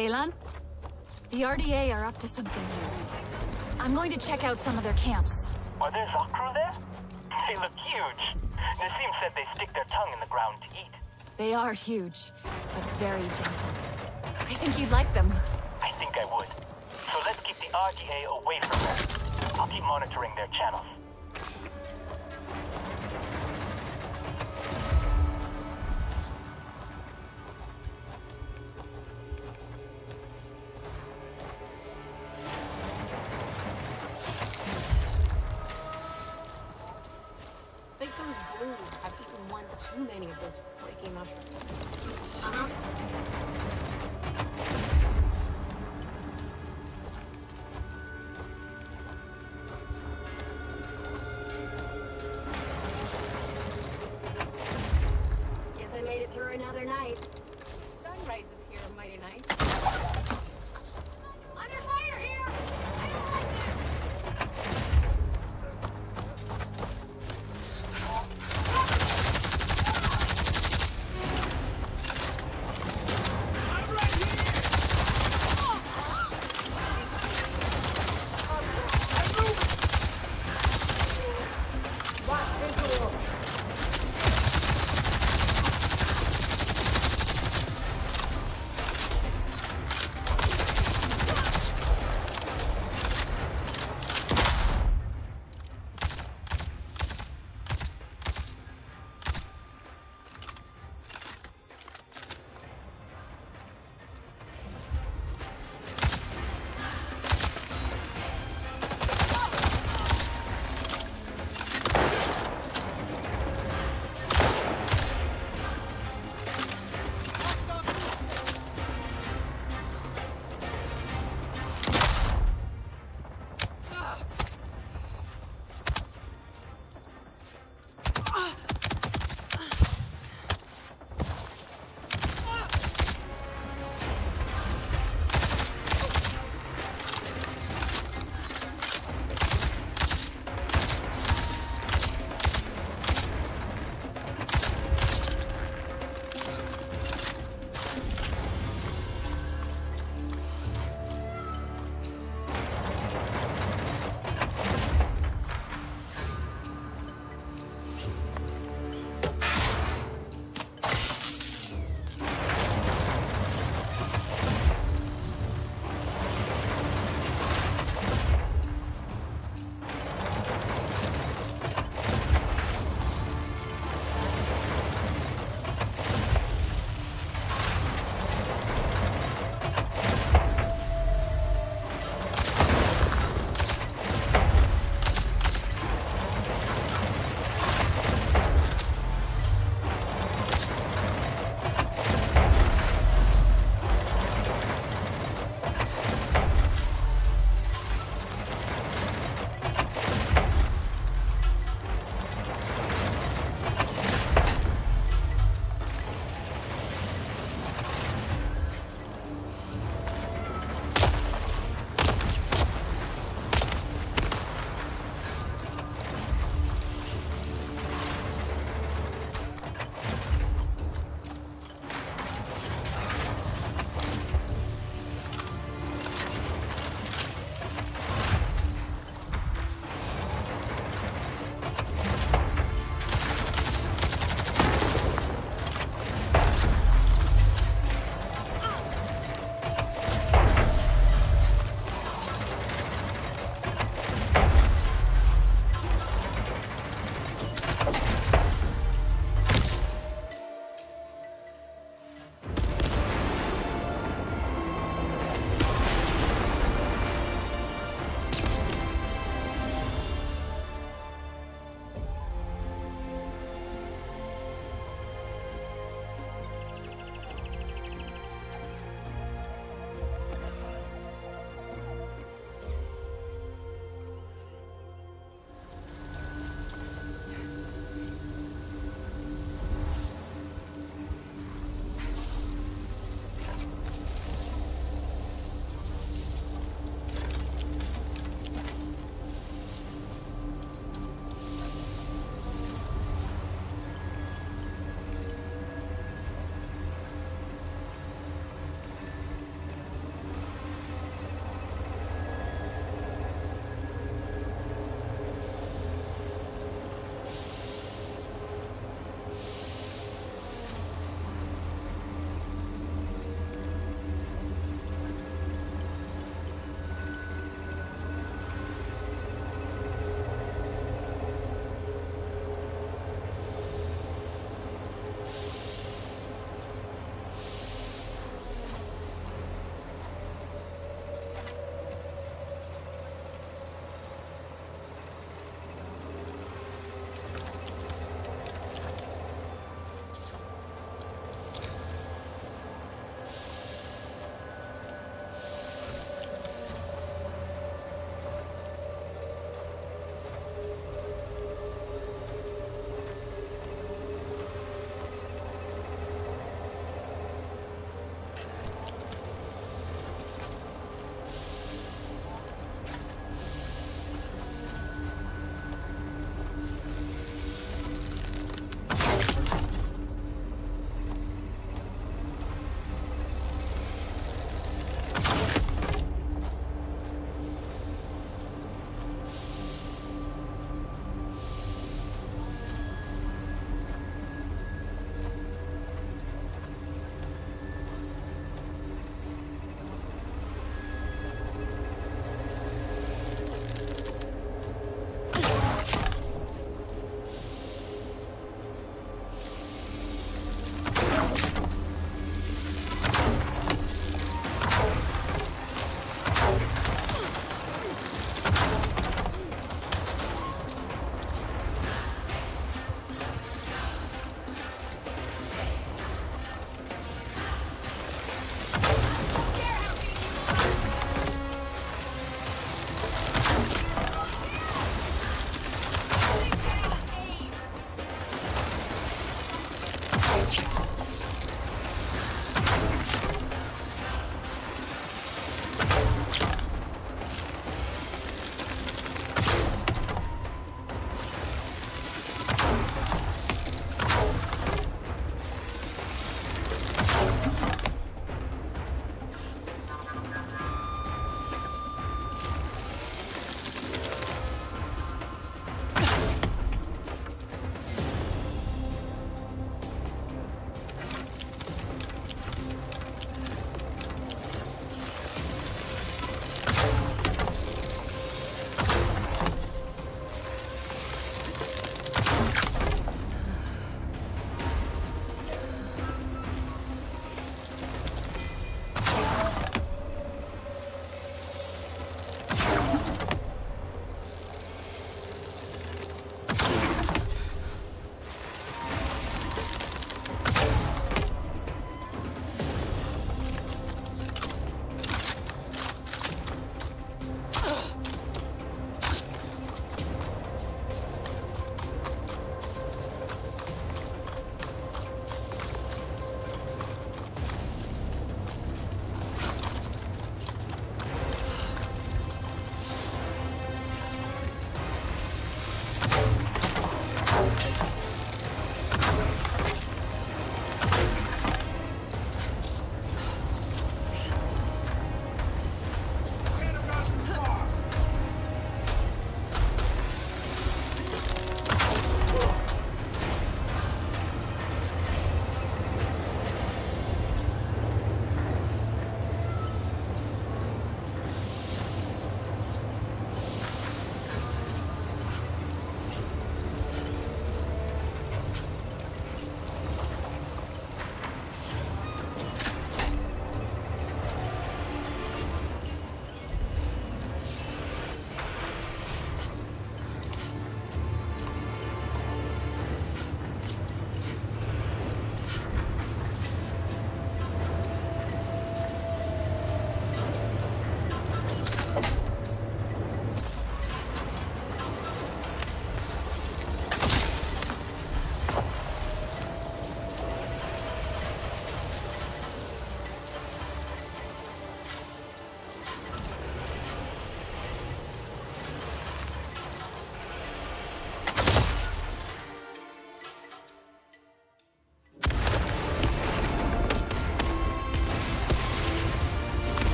Delan? The RDA are up to something here. I'm going to check out some of their camps. Are there Zakru there? They look huge. Nassim said they stick their tongue in the ground to eat. They are huge, but very gentle. I think you'd like them. I think I would. So let's keep the RDA away from them. I'll keep monitoring their channels. Think those blues have eaten one too many of those flaky mushrooms. Guess I made it through another night. Sunrises here are mighty nice. Under fire here! I don't like it!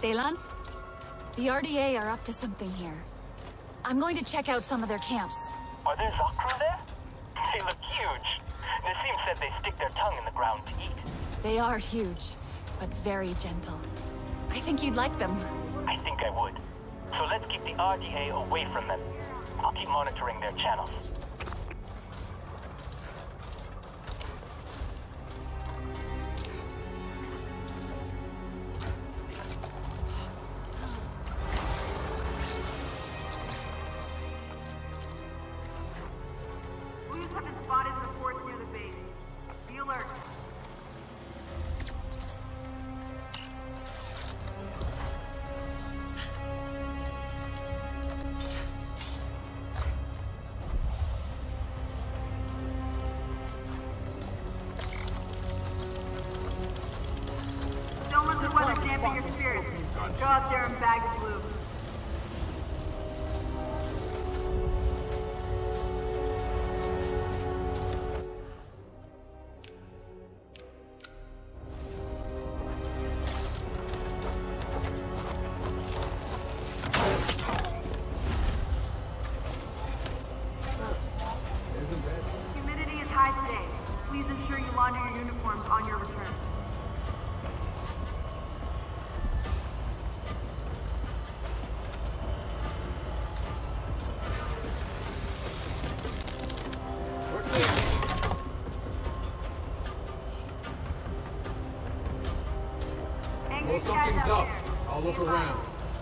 Ceylan? The RDA are up to something here. I'm going to check out some of their camps. Are there Zakru there? They look huge. Nassim said they stick their tongue in the ground to eat. They are huge, but very gentle. I think you'd like them. I think I would. So let's keep the RDA away from them. I'll keep monitoring their channels. Police have been spotted in the forest near the base. Be alert. Don't let the weather dampen your spirits. Go out there and bag the blue. Humidity is high today. Please ensure you launder your uniforms on your return. Angry Well, cats something's out up. there. I'll look Be alert. around.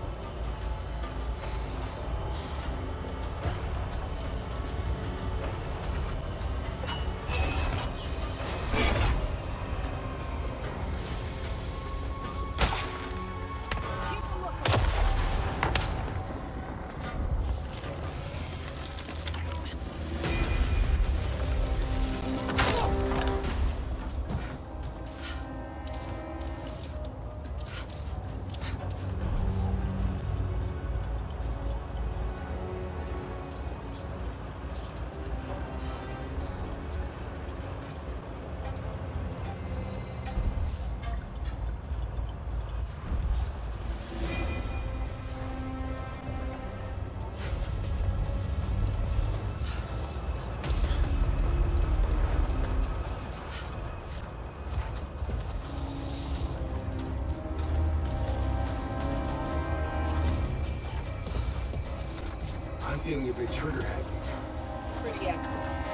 I'm feeling a bit trigger happy. Pretty active.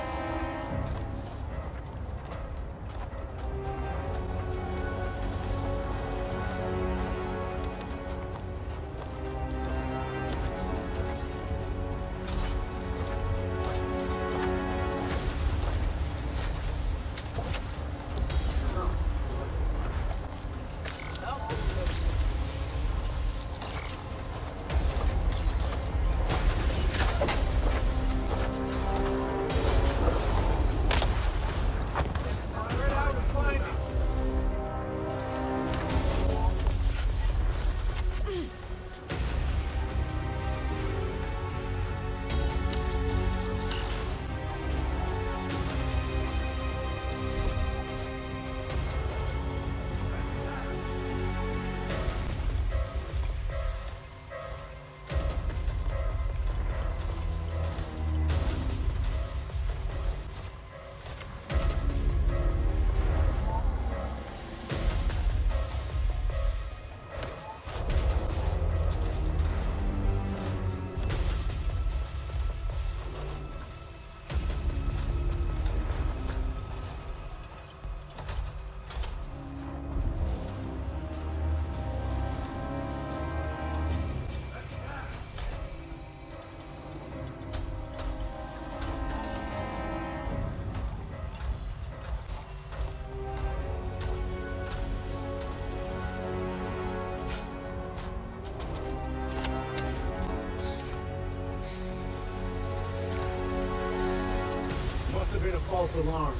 Must have been a false alarm.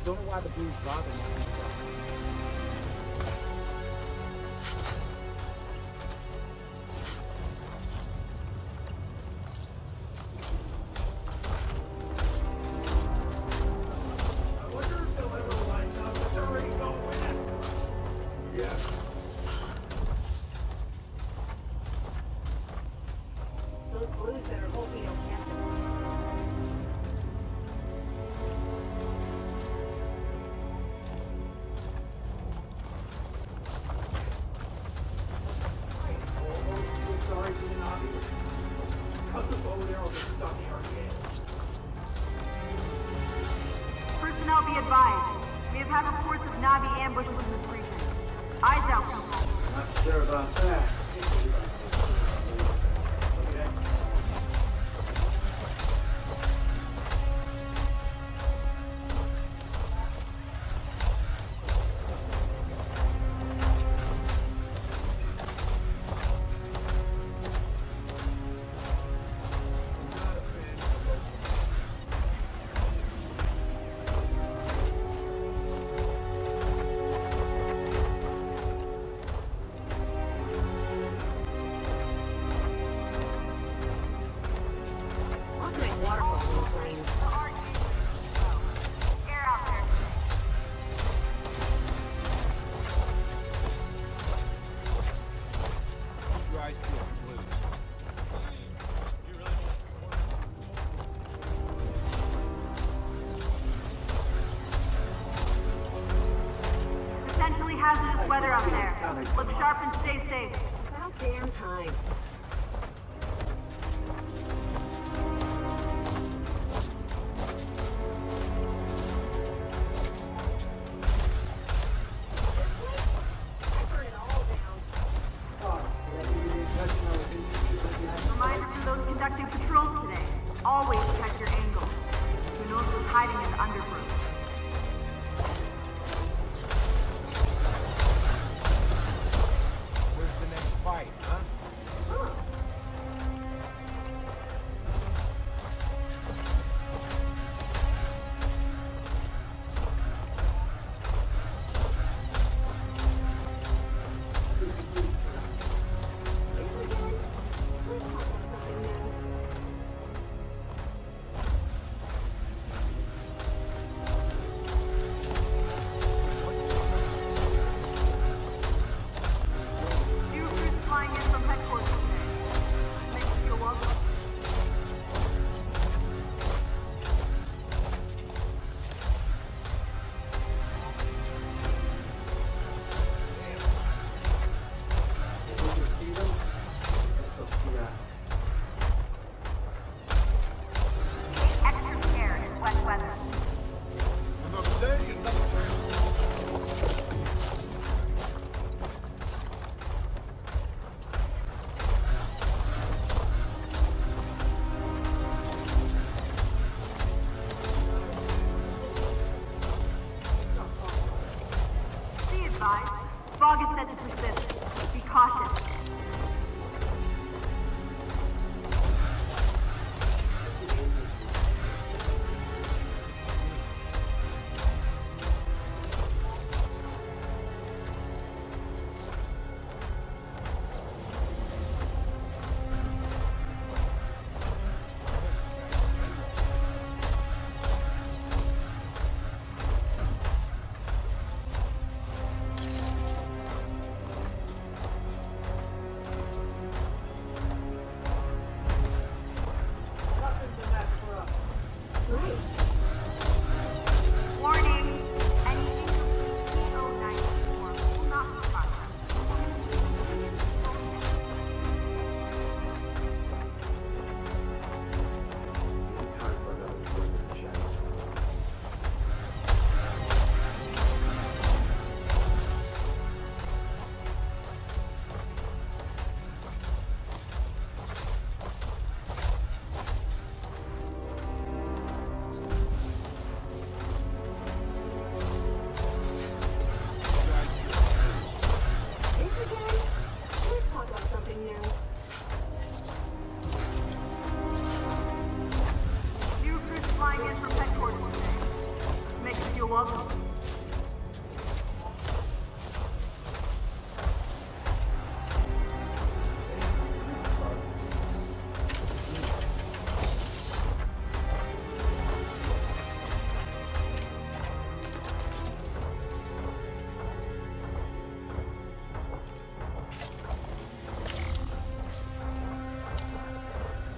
Don't know why the blues bother me. Those blues better hope we don't get them. Personnel be advised. We have had reports of Navi ambushes in this region. Eyes out, people. Not sure about that. Organized waterfall in the plains. Air out there. Keep your eyes peeled for blues. Potentially hazardous weather out there. Look sharp and stay safe. About damn time. Reminder for those conducting patrols today. Always check your angles. Who knows what's hiding in the undergrowth. Where's the next fight, huh? New recruits flying in from headquarters today. Makes you feel welcome. Take extra care in wet weather. Another day, another chance. Be advised, fog is set to persist. Be cautious.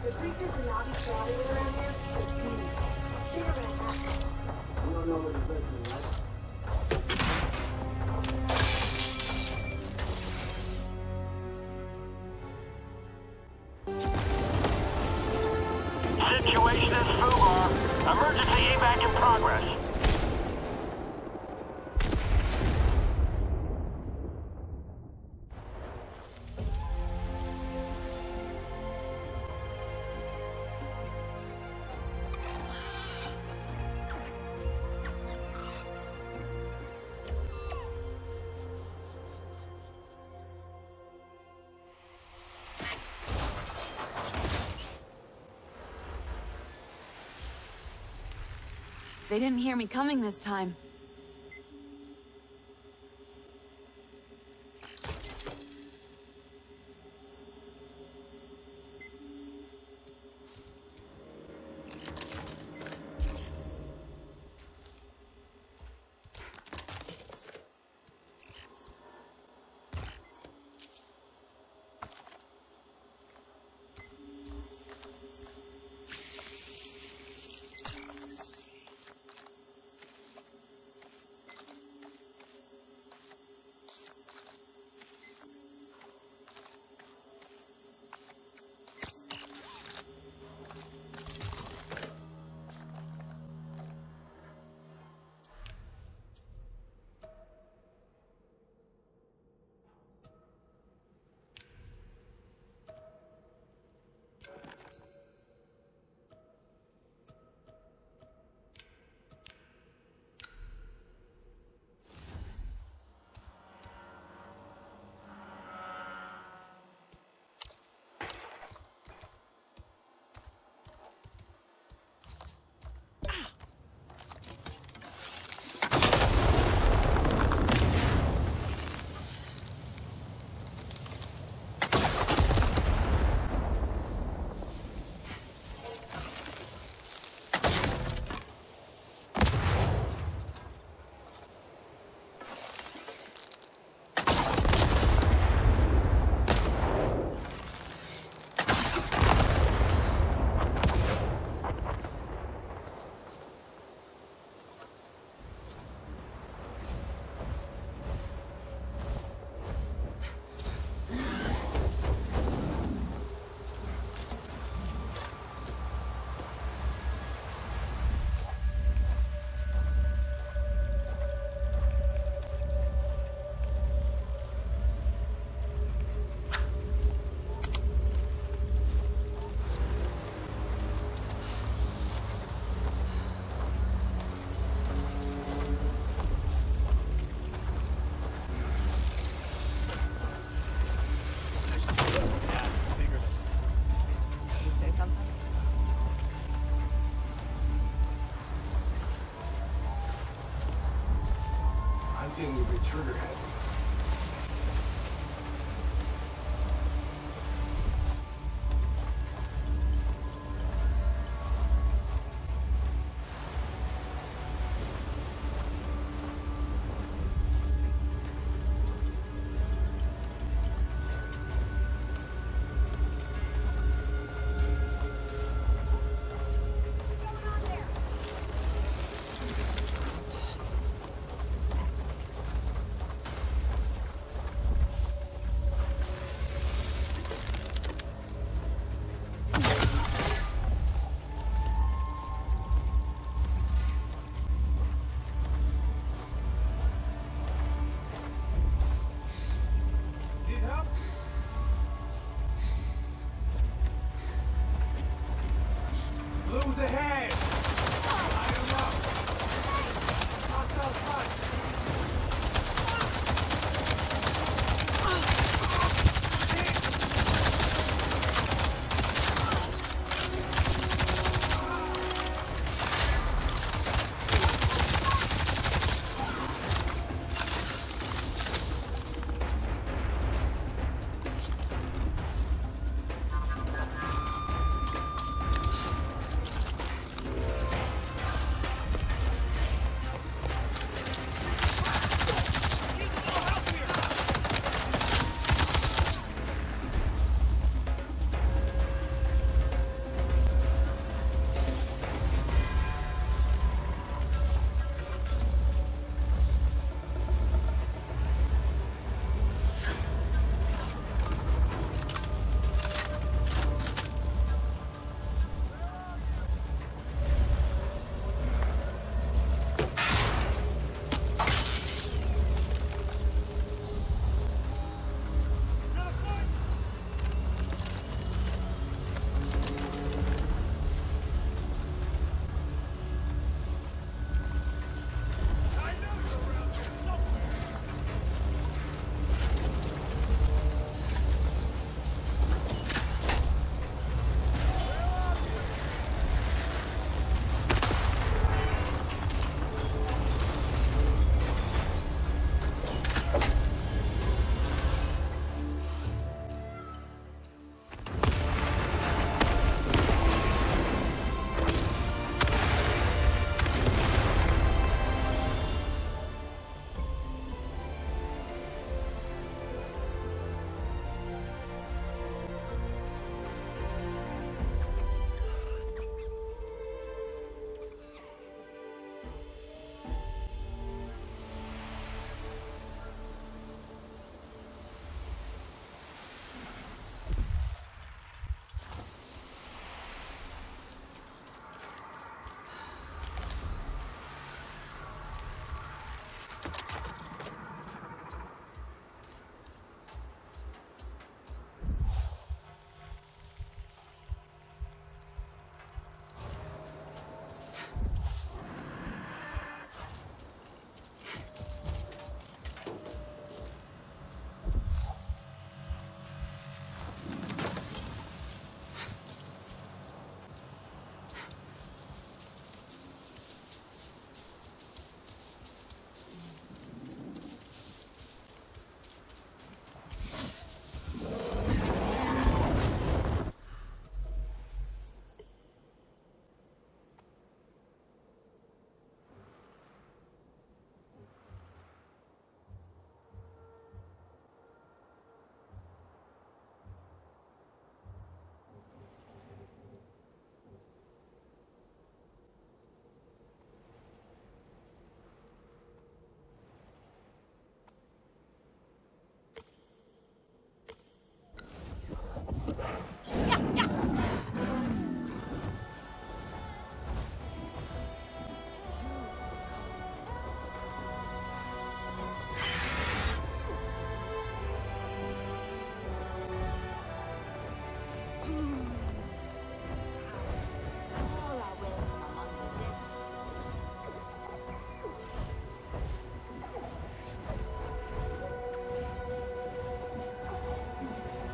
The creatures will not be spawning around here for days. They're gonna have to. You don't know what you're listening, right? Situation is FUBAR. Emergency evac in progress. They didn't hear me coming this time.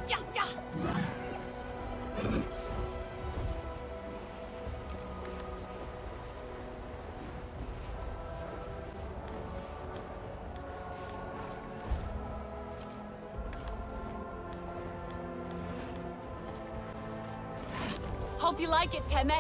Yeah, yeah. Hope you like it, Teme.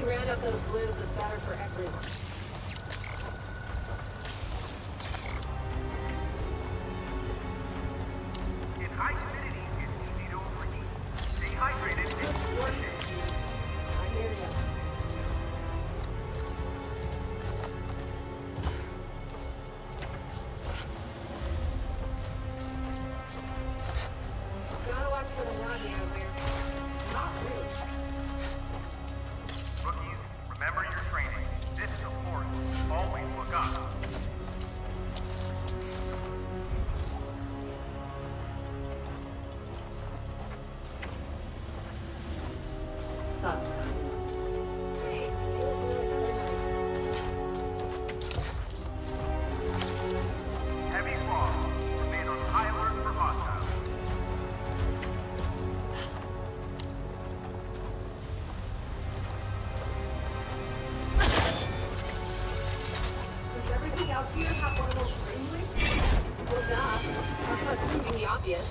round up those blues, the better for everyone. In high humidity, it's easy to overheat. Stay hydrated and keep washing. I hear ya. Gotta watch for the Nazi out there. Not really. Rookies, remember your training. This is a force. Always look up. Sucks. Hey, it was really another night. Heavy fog. Remain on high alert for hostiles. Does everything out here have one of those frameworks? Well, duh. That's proving the obvious.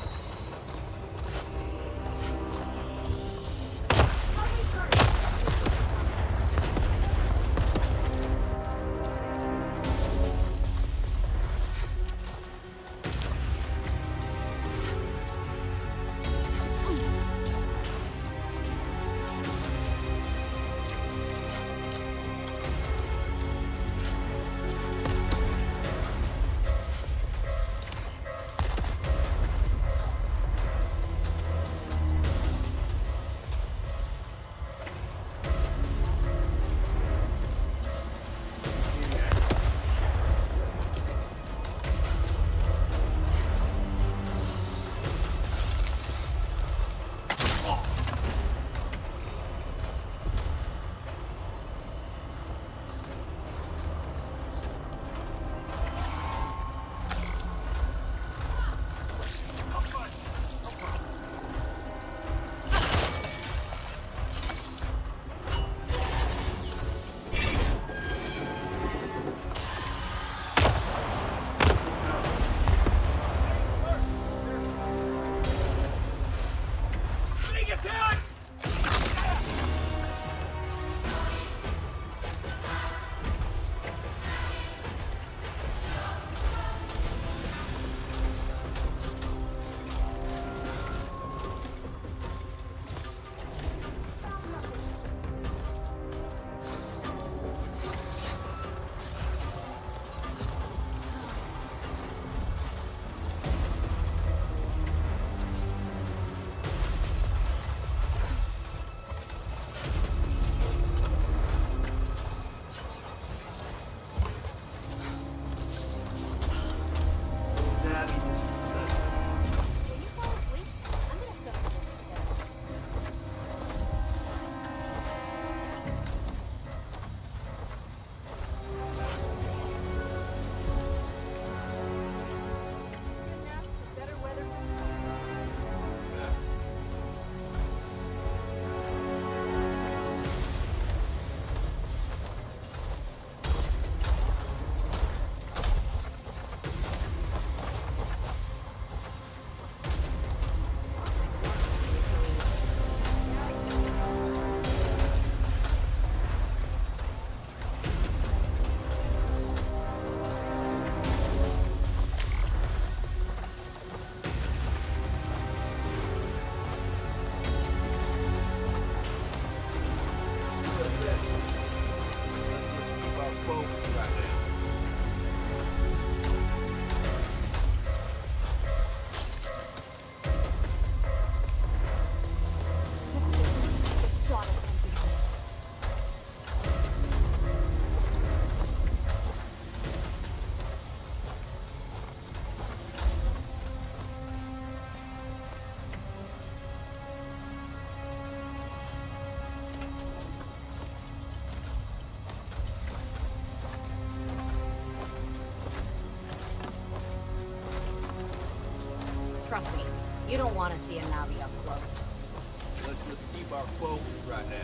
Trust me, you don't want to see a Navi up close. Let's just keep our focus right now.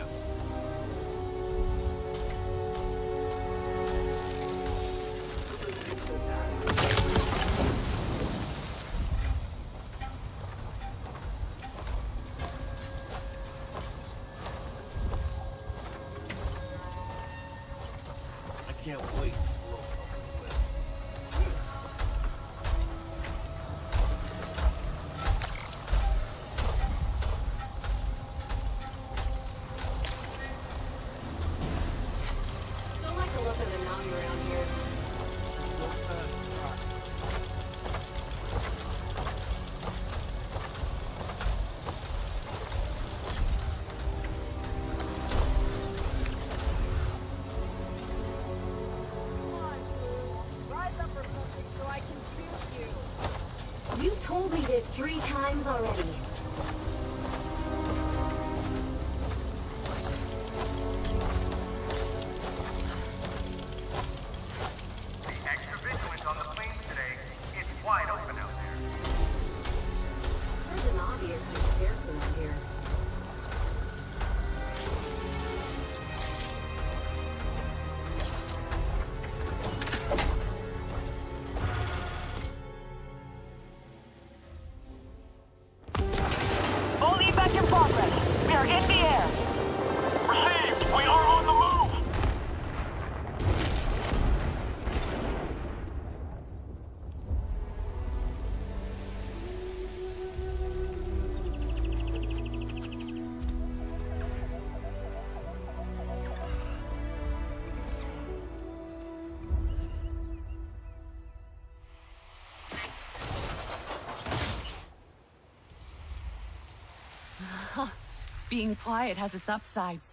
can't wait. Don't like the look of the Navi around here. You told me this 3 times already. Be extra vigilant on the plains today. It's wide open out there. There's an Navi or some scarce around here. All evac in progress. We are in the air. Received. We are on the move. Being quiet has its upsides.